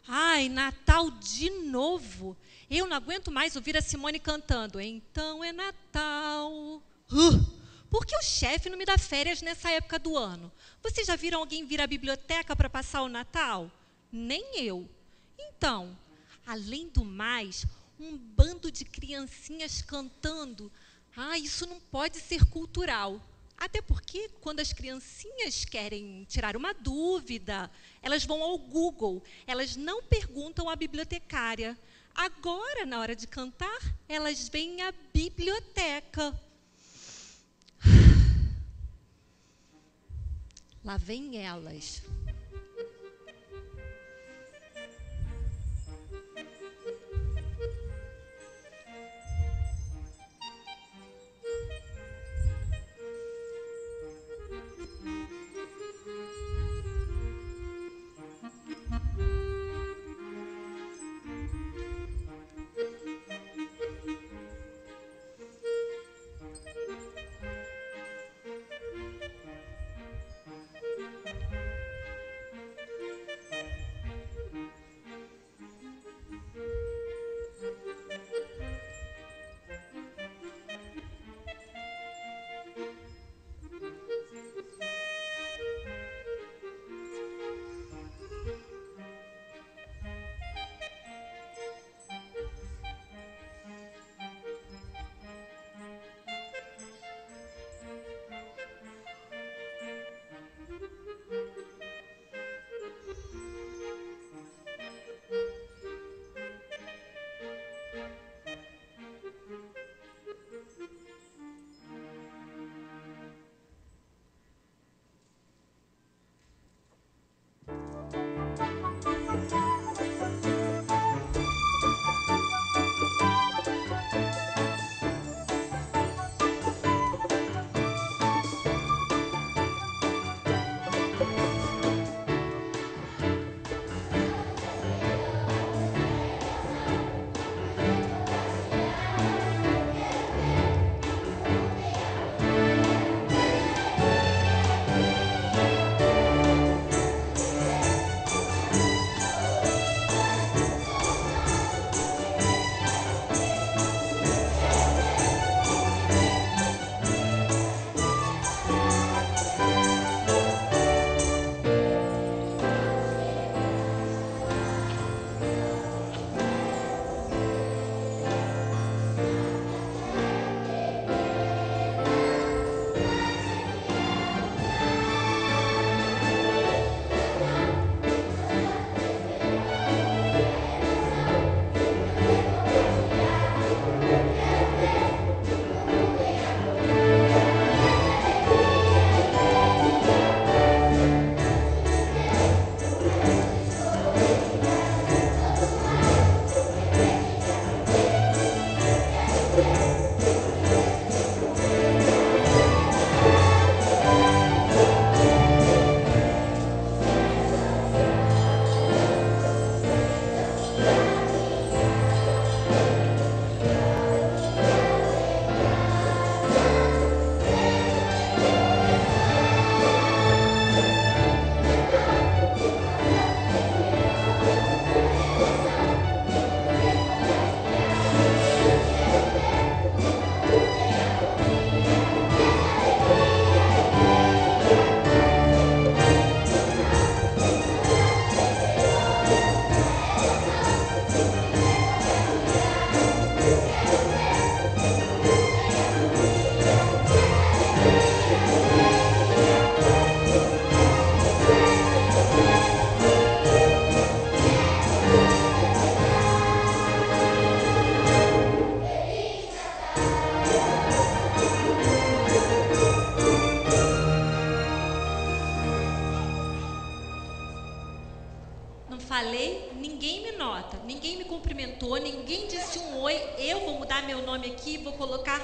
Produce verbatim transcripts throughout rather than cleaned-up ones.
Ai, Natal de novo. Eu não aguento mais ouvir a Simone cantando. Então é Natal. Uh, por que o chefe não me dá férias nessa época do ano? Vocês já viram alguém vir à biblioteca para passar o Natal? Nem eu. Então, além do mais, um bando de criancinhas cantando. Ah, isso não pode ser cultural. Até porque, quando as criancinhas querem tirar uma dúvida, elas vão ao Google, elas não perguntam à bibliotecária. Agora, na hora de cantar, elas vêm à biblioteca. Lá vêm elas. Falei, ninguém me nota, ninguém me cumprimentou, ninguém disse um oi. Eu vou mudar meu nome aqui e vou colocar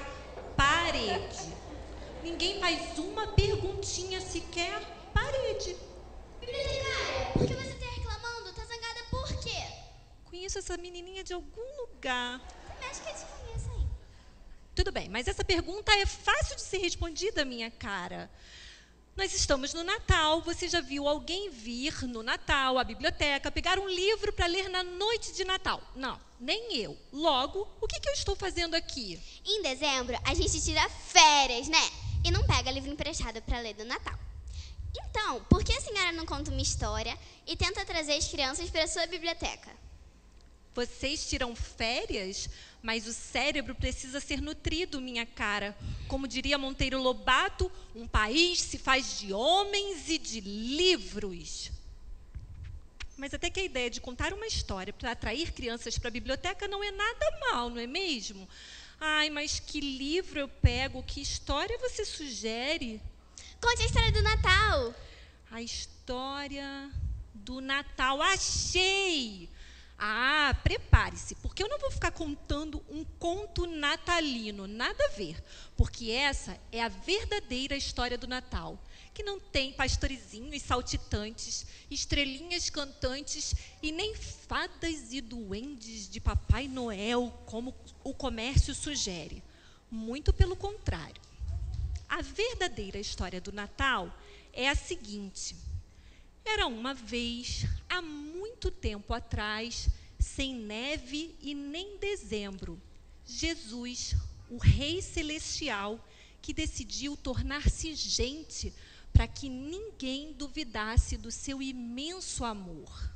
Parede. Ninguém faz uma perguntinha sequer. Parede. Bibliotecária, por que você está reclamando? Tá zangada por quê? Conheço essa menininha de algum lugar. Você mexe que eu te conheço ainda. Tudo bem, mas essa pergunta é fácil de ser respondida, minha cara. Nós estamos no Natal, você já viu alguém vir no Natal, à biblioteca, pegar um livro para ler na noite de Natal? Não, nem eu. Logo, o que, que eu estou fazendo aqui? Em dezembro, a gente tira férias, né? E não pega livro emprestado para ler no Natal. Então, por que a senhora não conta uma história e tenta trazer as crianças para a sua biblioteca? Vocês tiram férias, mas o cérebro precisa ser nutrido, minha cara. Como diria Monteiro Lobato, um país se faz de homens e de livros. Mas até que a ideia de contar uma história para atrair crianças para a biblioteca não é nada mal, não é mesmo? Ai, mas que livro eu pego? Que história você sugere? Conte a história do Natal. A história do Natal. Achei! Ah, prepare-se, porque eu não vou ficar contando um conto natalino, nada a ver, porque essa é a verdadeira história do Natal, que não tem pastorezinhos saltitantes, estrelinhas cantantes e nem fadas e duendes de Papai Noel, como o comércio sugere. Muito pelo contrário. A verdadeira história do Natal é a seguinte: era uma vez, há muito tempo atrás, sem neve e nem dezembro, Jesus, o Rei Celestial, que decidiu tornar-se gente para que ninguém duvidasse do seu imenso amor.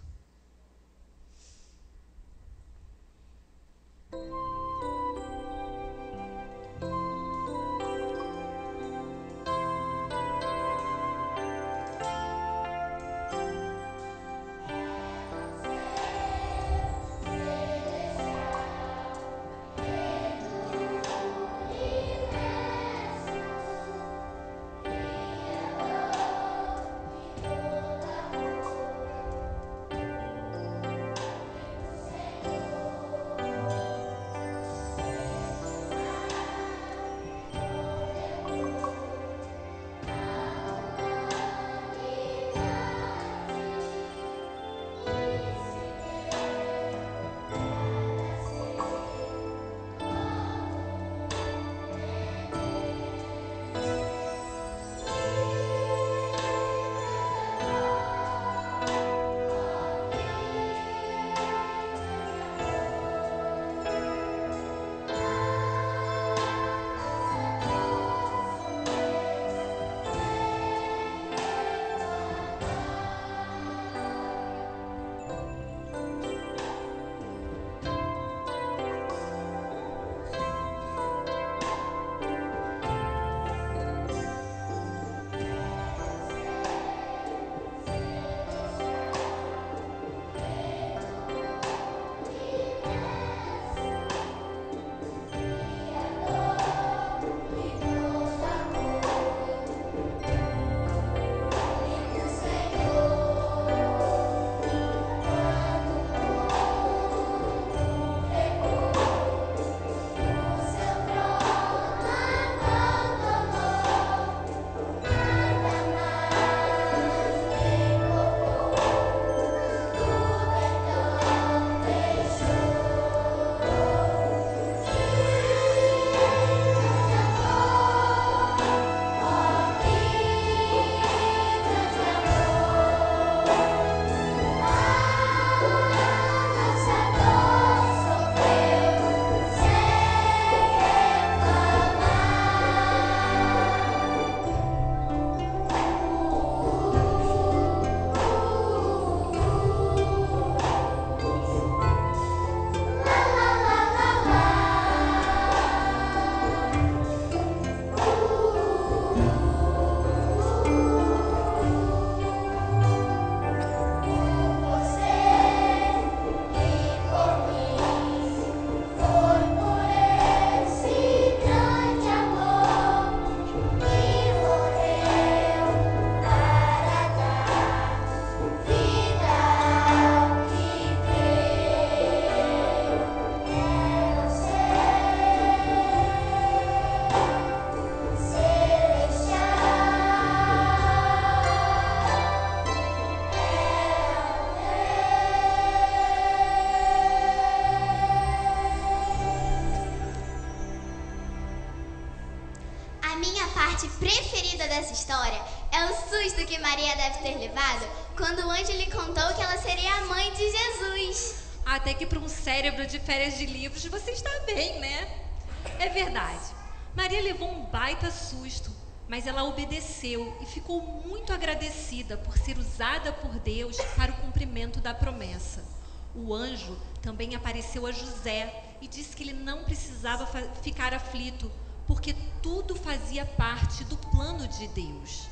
minha parte preferida dessa história é o susto que Maria deve ter levado quando o anjo lhe contou que ela seria a mãe de Jesus. Até que para um cérebro de férias de livros você está bem, né? É verdade. Maria levou um baita susto, mas ela obedeceu e ficou muito agradecida por ser usada por Deus para o cumprimento da promessa. O anjo também apareceu a José e disse que ele não precisava ficar aflito, porque tudo fazia parte do plano de Deus.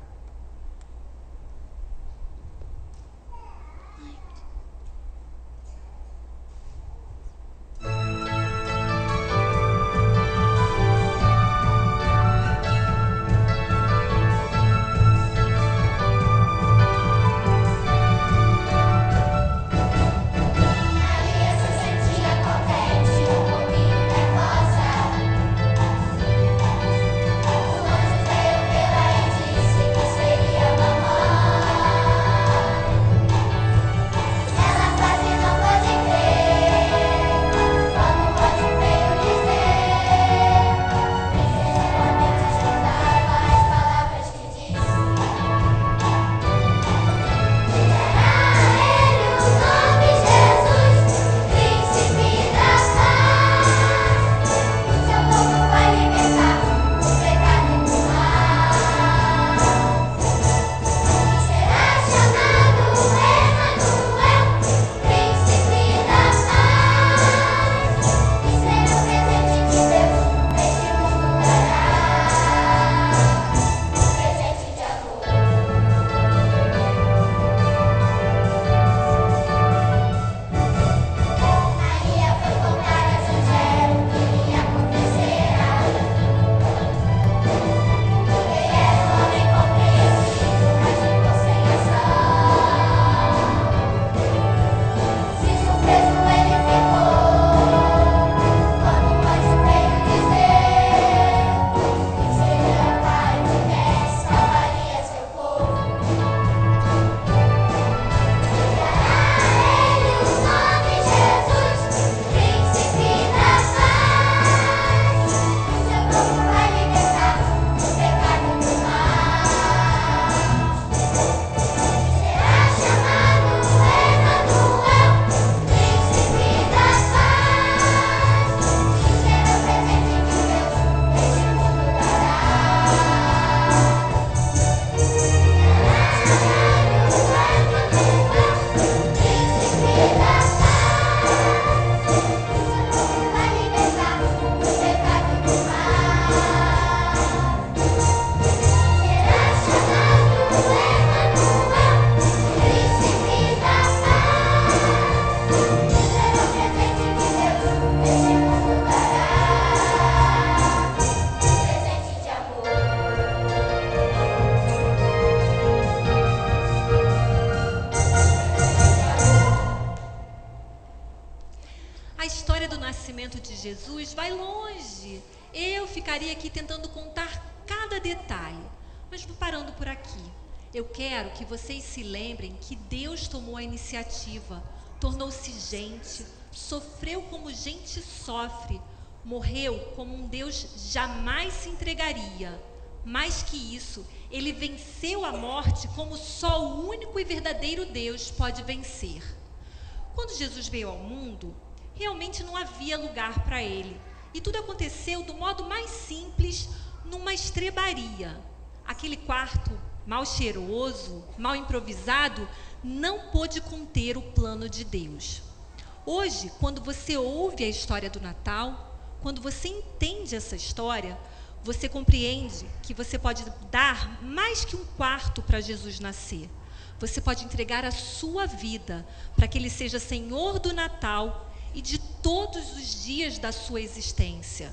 Jesus vai longe. Eu ficaria aqui tentando contar cada detalhe, mas vou parando por aqui. Eu quero que vocês se lembrem que Deus tomou a iniciativa, tornou-se gente, sofreu como gente sofre, morreu como um Deus jamais se entregaria. Mais que isso, ele venceu a morte como só o único e verdadeiro Deus pode vencer. Quando Jesus veio ao mundo, realmente não havia lugar para ele. E tudo aconteceu do modo mais simples, numa estrebaria. Aquele quarto mal cheiroso, mal improvisado, não pôde conter o plano de Deus. Hoje, quando você ouve a história do Natal, quando você entende essa história, você compreende que você pode dar mais que um quarto para Jesus nascer. Você pode entregar a sua vida para que Ele seja Senhor do Natal e de todos os dias da sua existência.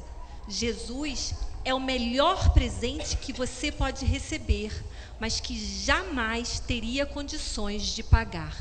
Jesus é o melhor presente que você pode receber, mas que jamais teria condições de pagar.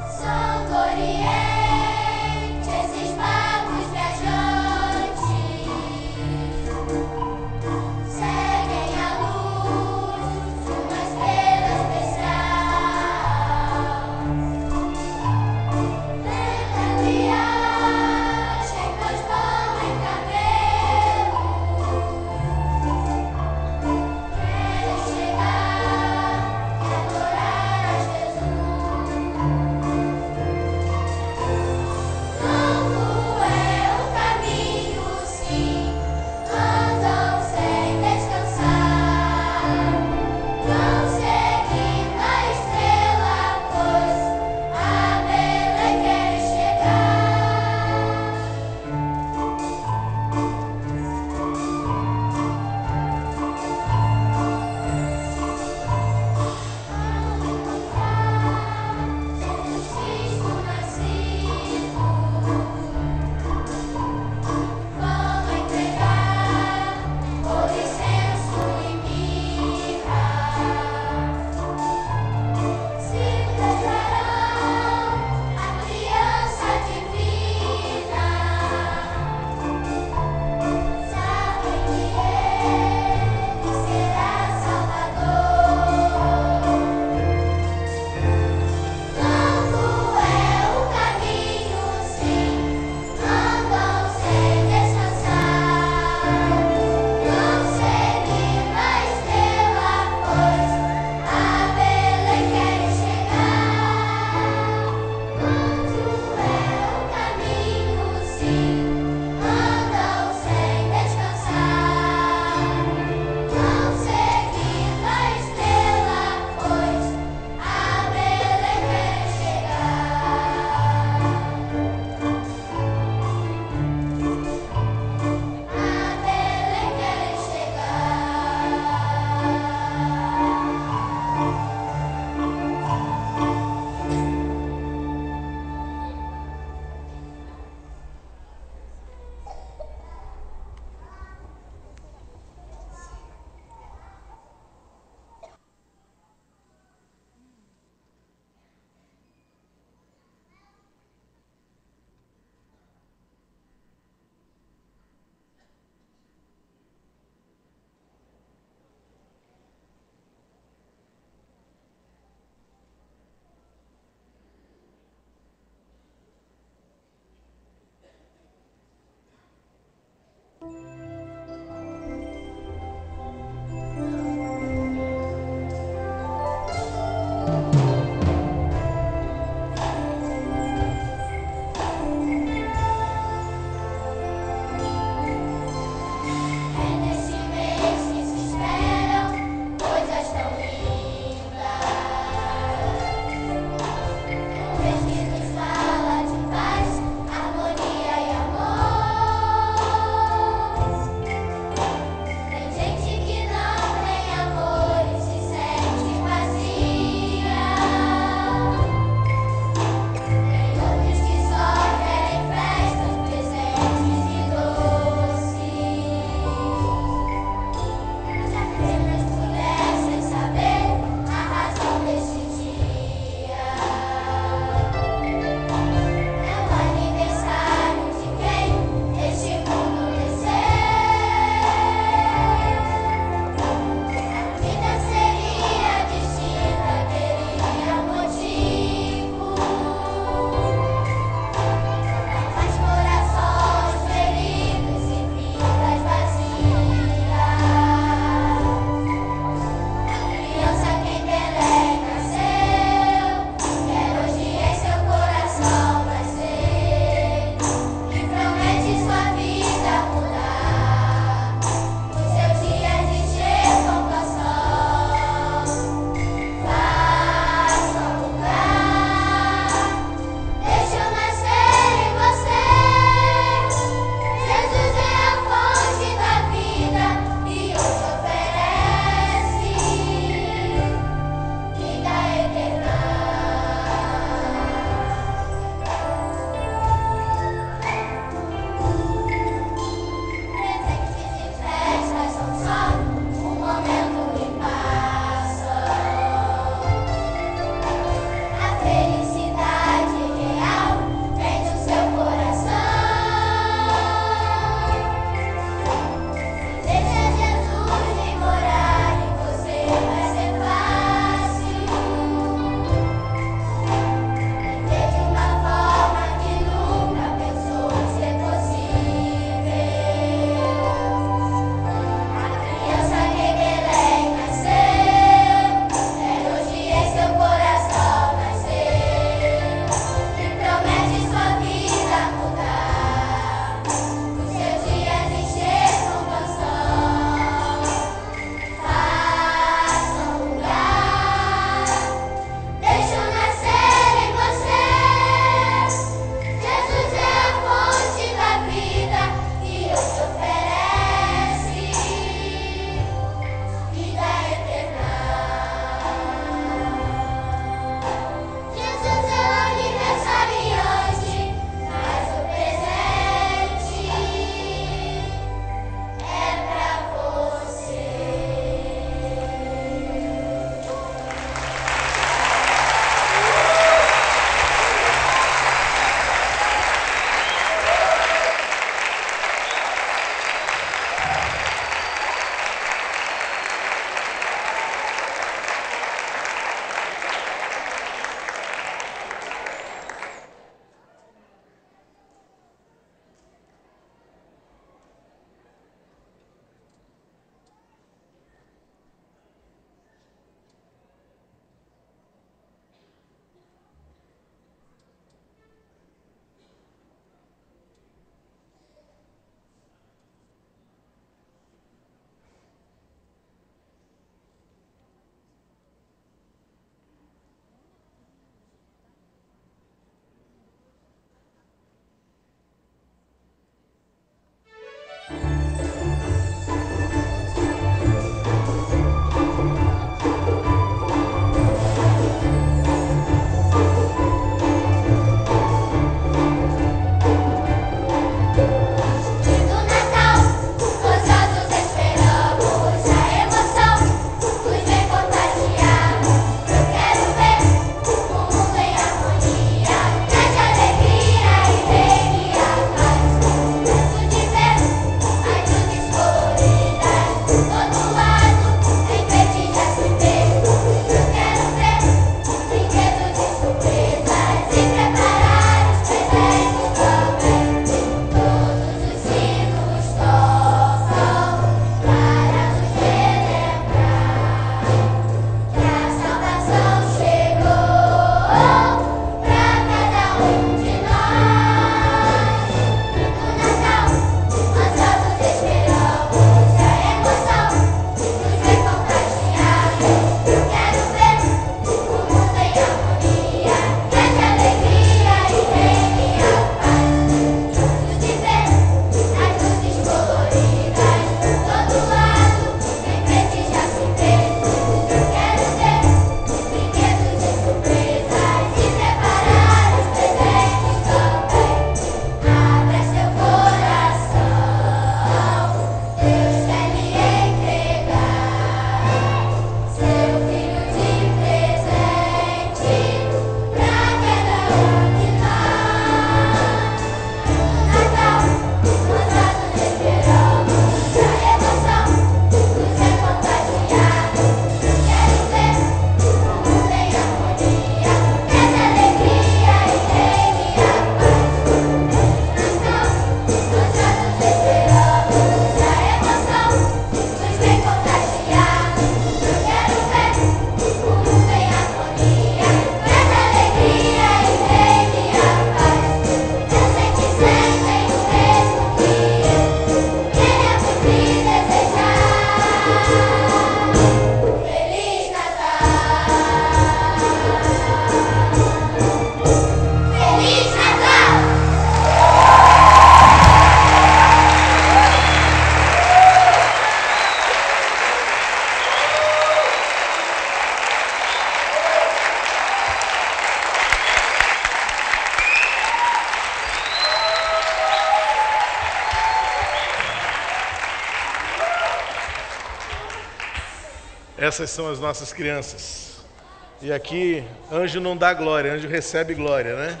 Essas são as nossas crianças. E aqui, anjo não dá glória, anjo recebe glória, né?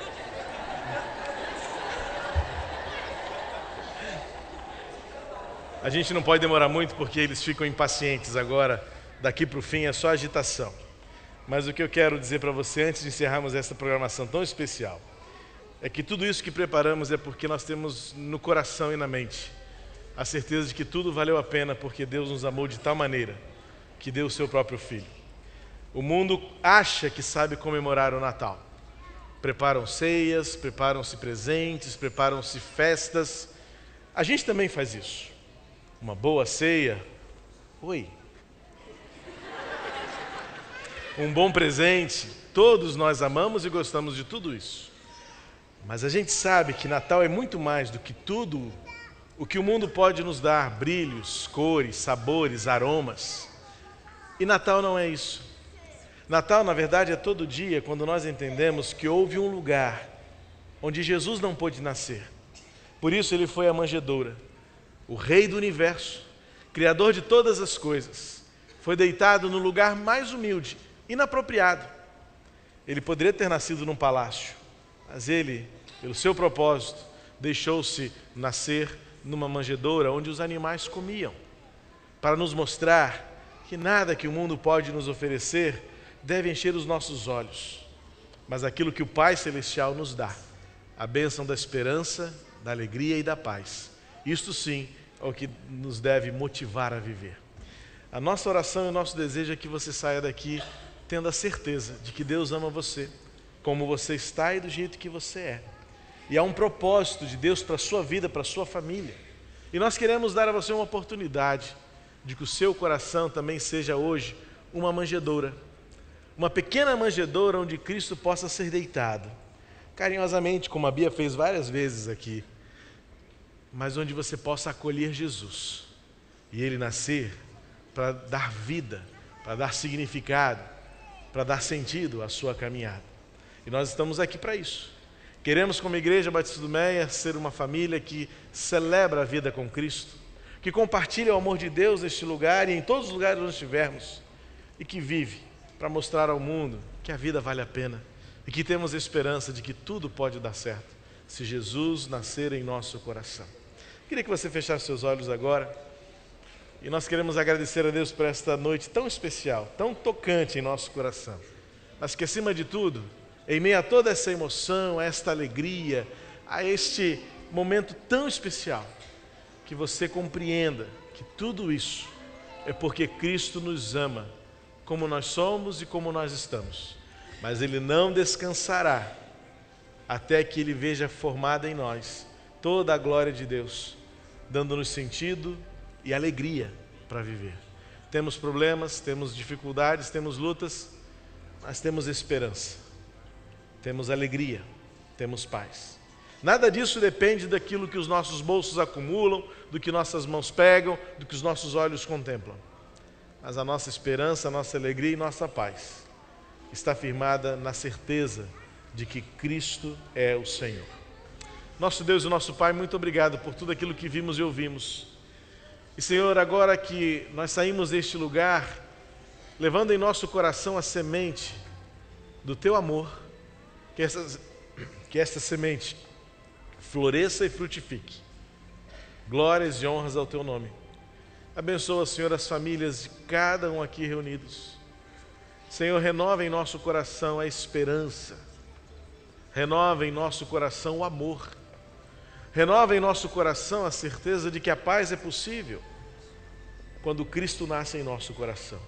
A gente não pode demorar muito porque eles ficam impacientes agora. Daqui para o fim é só agitação. Mas o que eu quero dizer para você antes de encerrarmos essa programação tão especial é que tudo isso que preparamos é porque nós temos no coração e na mente a certeza de que tudo valeu a pena porque Deus nos amou de tal maneira que deu o seu próprio Filho. O mundo acha que sabe comemorar o Natal. Preparam ceias, preparam-se presentes, preparam-se festas. A gente também faz isso. Uma boa ceia. Oi. Um bom presente. Todos nós amamos e gostamos de tudo isso. Mas a gente sabe que Natal é muito mais do que tudo o que o mundo pode nos dar. Brilhos, cores, sabores, aromas. E Natal não é isso. Natal, na verdade, é todo dia quando nós entendemos que houve um lugar onde Jesus não pôde nascer. Por isso ele foi a manjedoura. O Rei do Universo, Criador de todas as coisas, foi deitado no lugar mais humilde, inapropriado. Ele poderia ter nascido num palácio, mas ele, pelo seu propósito, deixou-se nascer numa manjedoura onde os animais comiam, para nos mostrar que nada que o mundo pode nos oferecer deve encher os nossos olhos, mas aquilo que o Pai Celestial nos dá, a bênção da esperança, da alegria e da paz. Isto sim é o que nos deve motivar a viver. A nossa oração e o nosso desejo é que você saia daqui tendo a certeza de que Deus ama você, como você está e do jeito que você é. E há um propósito de Deus para a sua vida, para a sua família. E nós queremos dar a você uma oportunidade de que o seu coração também seja hoje uma manjedoura. Uma pequena manjedoura onde Cristo possa ser deitado, carinhosamente, como a Bia fez várias vezes aqui, mas onde você possa acolher Jesus e Ele nascer para dar vida, para dar significado, para dar sentido à sua caminhada. E nós estamos aqui para isso. Queremos, como Igreja Batista do Meia, ser uma família que celebra a vida com Cristo, que compartilha o amor de Deus neste lugar e em todos os lugares onde estivermos, e que vive para mostrar ao mundo que a vida vale a pena e que temos esperança de que tudo pode dar certo se Jesus nascer em nosso coração. Queria que você fechasse seus olhos agora e nós queremos agradecer a Deus por esta noite tão especial, tão tocante em nosso coração, mas que acima de tudo, em meio a toda essa emoção, a esta alegria, a este momento tão especial, que você compreenda que tudo isso é porque Cristo nos ama como nós somos e como nós estamos, mas Ele não descansará até que Ele veja formada em nós toda a glória de Deus, dando-nos sentido e alegria para viver. Temos problemas, temos dificuldades, temos lutas, mas temos esperança, temos alegria, temos paz. Nada disso depende daquilo que os nossos bolsos acumulam, do que nossas mãos pegam, do que os nossos olhos contemplam. Mas a nossa esperança, a nossa alegria e nossa paz está firmada na certeza de que Cristo é o Senhor. Nosso Deus e nosso Pai, muito obrigado por tudo aquilo que vimos e ouvimos. E Senhor, agora que nós saímos deste lugar, levando em nosso coração a semente do Teu amor, que essa, que esta semente floresça e frutifique. Glórias e honras ao Teu nome. Abençoa, Senhor, as famílias de cada um aqui reunidos. Senhor, renova em nosso coração a esperança. Renova em nosso coração o amor. Renova em nosso coração a certeza de que a paz é possível quando Cristo nasce em nosso coração.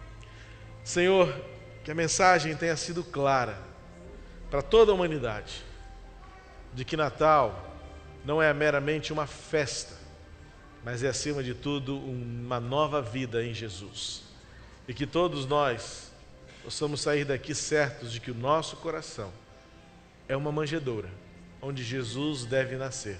Senhor, que a mensagem tenha sido clara para toda a humanidade, de que Natal não é meramente uma festa, mas é acima de tudo uma nova vida em Jesus. E que todos nós possamos sair daqui certos de que o nosso coração é uma manjedoura, onde Jesus deve nascer,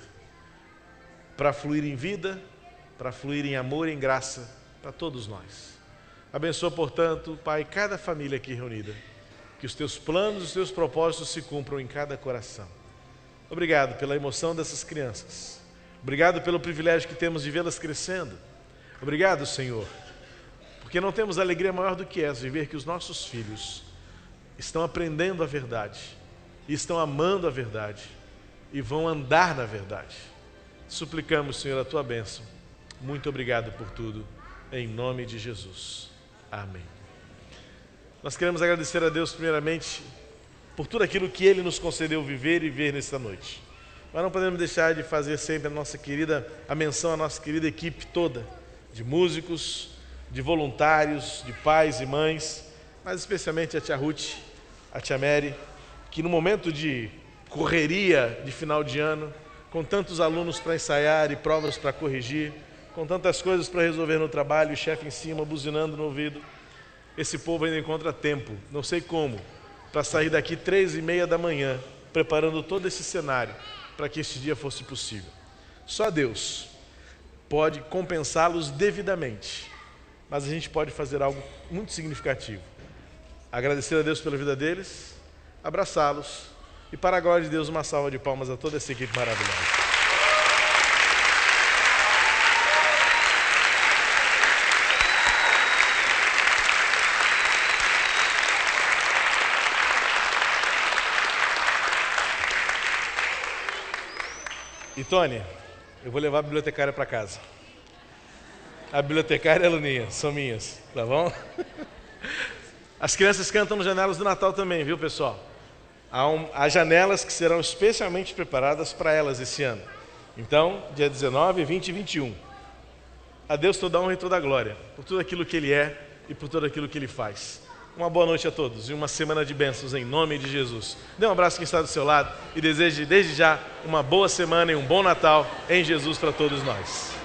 para fluir em vida, para fluir em amor e em graça para todos nós. Abençoa, portanto, Pai, cada família aqui reunida, que os Teus planos e os Teus propósitos se cumpram em cada coração. Obrigado pela emoção dessas crianças. Obrigado pelo privilégio que temos de vê-las crescendo. Obrigado, Senhor, Porque não temos alegria maior do que essa, de ver que os nossos filhos estão aprendendo a verdade, e estão amando a verdade, e vão andar na verdade. Suplicamos, Senhor, a Tua bênção. Muito obrigado por tudo, em nome de Jesus. Amém. Nós queremos agradecer a Deus, primeiramente, por tudo aquilo que Ele nos concedeu viver e ver nesta noite. Mas não podemos deixar de fazer sempre a nossa querida, a menção à nossa querida equipe toda, de músicos, de voluntários, de pais e mães, mas especialmente a tia Ruth, a tia Mary, que no momento de correria de final de ano, com tantos alunos para ensaiar e provas para corrigir, com tantas coisas para resolver no trabalho, o chefe em cima, buzinando no ouvido, esse povo ainda encontra tempo, não sei como, para sair daqui três e meia da manhã, preparando todo esse cenário para que este dia fosse possível. Só Deus pode compensá-los devidamente, mas a gente pode fazer algo muito significativo. Agradecer a Deus pela vida deles, abraçá-los e, para a glória de Deus, uma salva de palmas a toda essa equipe maravilhosa. E Tony, eu vou levar a bibliotecária para casa. A bibliotecária e a Luninha são minhas, tá bom? As crianças cantam nas janelas do Natal também, viu, pessoal? Há, um, há janelas que serão especialmente preparadas para elas esse ano. Então, dia dezenove, vinte e vinte e um. A Deus toda a honra e toda a glória, por tudo aquilo que Ele é e por tudo aquilo que Ele faz. Uma boa noite a todos e uma semana de bênçãos em nome de Jesus. Dê um abraço a quem está do seu lado e deseje desde já uma boa semana e um bom Natal em Jesus para todos nós.